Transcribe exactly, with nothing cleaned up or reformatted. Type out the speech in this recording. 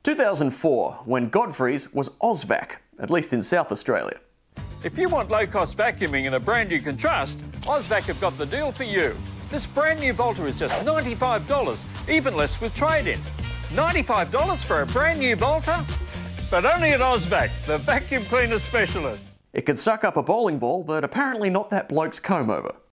two thousand four, when Godfreys was Aus-Vac, at least in South Australia. If you want low-cost vacuuming and a brand you can trust, Aus-Vac have got the deal for you. This brand new Volta is just ninety-five dollars, even less with trade-in. ninety-five dollars for a brand new Volta? But only at Aus-Vac, the vacuum cleaner specialist. It could suck up a bowling ball, but apparently not that bloke's comb over.